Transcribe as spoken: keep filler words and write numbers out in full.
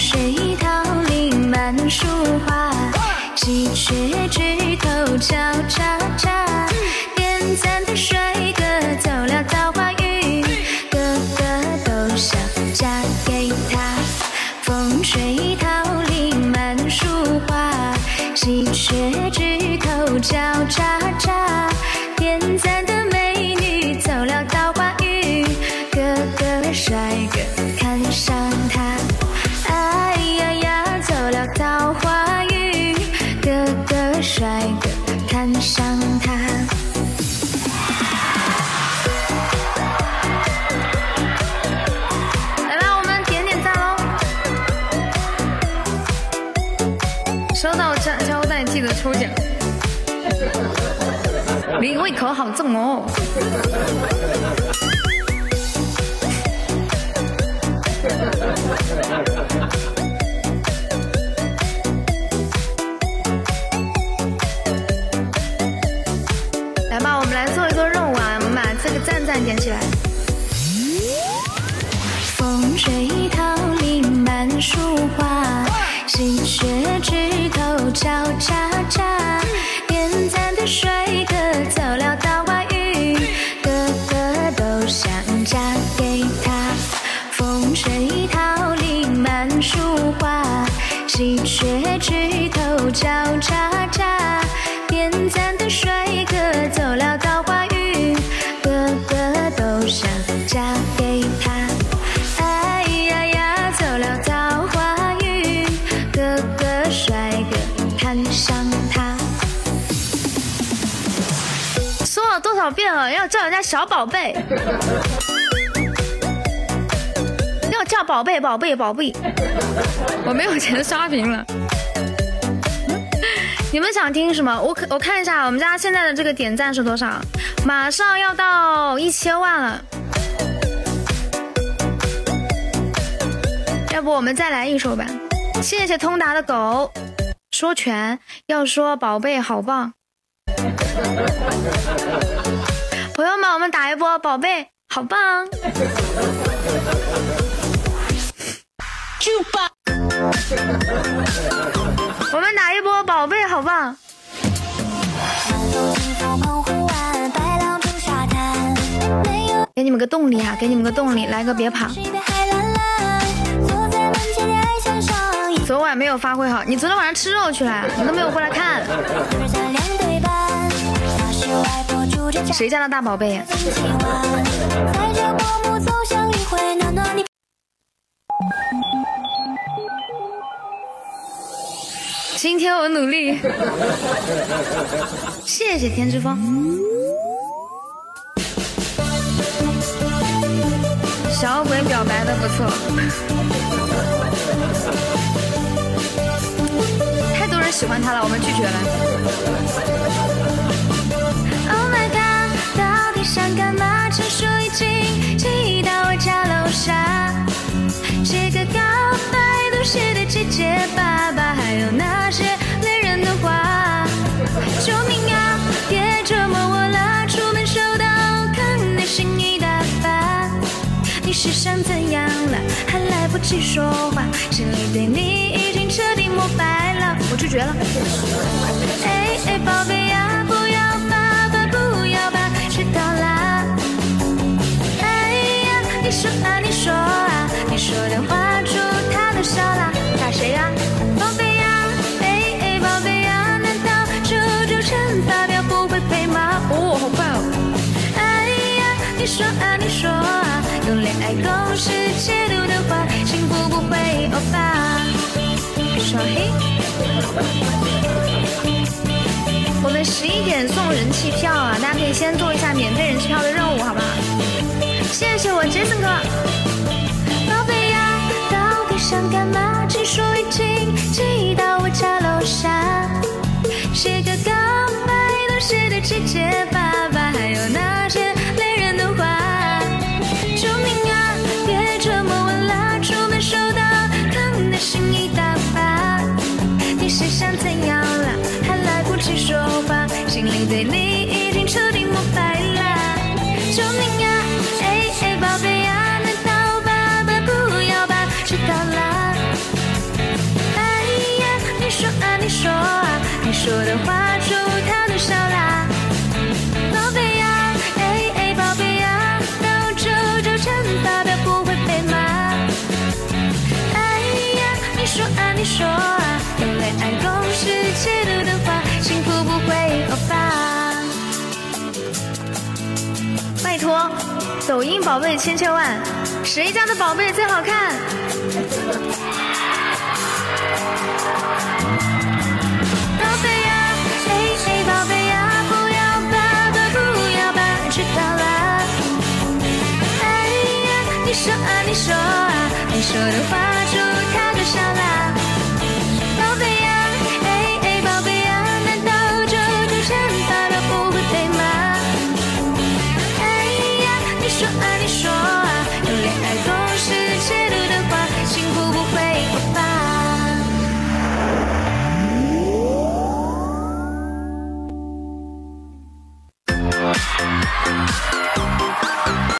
水桃林满树花，喜鹊枝头叫喳喳。点赞的帅哥走了桃花运，个个都想嫁给他。风吹桃林满树花，喜鹊枝头叫喳喳。点赞的美女走了桃花运，个个帅哥看上她。哎呀呀，走了桃花运，个个帅哥看上她。来吧，我们点点赞喽！收到交交代记得抽奖。你胃口好重哦！来吧，我们来做一做任务啊！我们把这个赞赞点起来。风吹桃林满树花，喜鹊枝头叫喳喳。点赞的帅哥走了桃花运，个个都想嫁给他。风吹桃林满树花，喜鹊枝头叫喳喳。点赞的帅哥走了桃花运，个个都想嫁给他。哎呀呀，走了桃花运，个个帅哥看上他。说了多少遍了，要叫人家小宝贝，要叫宝贝宝贝宝贝。我没有钱刷屏了。你们想听什么？我我看一下我们家现在的这个点赞是多少，马上要到一千万了。要不我们再来一首吧。谢谢通达的狗，说全要说宝贝好棒。朋友们，我们打一波宝贝好棒。我们打一波宝贝好棒。给你们个动力啊，给你们个动力，来个别跑。昨晚没有发挥好，你昨天晚上吃肉去了，你都没有过来看。谁家的大宝贝呀？今天我努力。谢谢天之风。小鬼表白的不错。太多人喜欢他了，我们拒绝了。Oh my god， 到底想干嘛？陈述已经寄到我家楼下，写个告白都写的结结巴巴，还有那些恋人的话。救命啊，别折磨我了，出门收到看你心意大发，你是想怎样了？还来不及说话，心里对你已经彻底膜拜了。我拒绝了。哎哎，宝贝呀，不要吧吧，不要吧，知道啦。哎呀，你说啊，你说啊，你说的话出他都笑了。打谁呀？宝贝呀，哎哎，宝贝呀，难道九九乘法表不会背吗？哦，好快哦。哎呀，你说啊，你说啊，用恋爱公式解读的话，幸福不会欧巴。说嘿。我们十一点送人气票啊，大家可以先做一下免费人气票的任务，好不好？谢谢我杰森哥。宝贝呀，到底想干嘛？情书已经寄到我家楼下，写个告白都写的结结巴巴，还有那些恋人的话。救命啊，别折磨我啦，出门收到看的心意大发，你是想怎样了？还来不及说话，心里对你已经彻底膜拜啦。救命啊，哎哎，宝贝呀，难道抖音宝贝千千万，谁家的宝贝最好看？宝贝呀，哎哎，宝贝呀，不要爸爸，不要爸，知道了。哎呀，你说啊，你说啊，你说的话就太可笑啦。宝贝呀，哎哎，宝贝呀，难道就就这样爸爸不会配吗？哎呀，你说啊，你说啊，有恋爱公式制度的话，幸福不会有吧？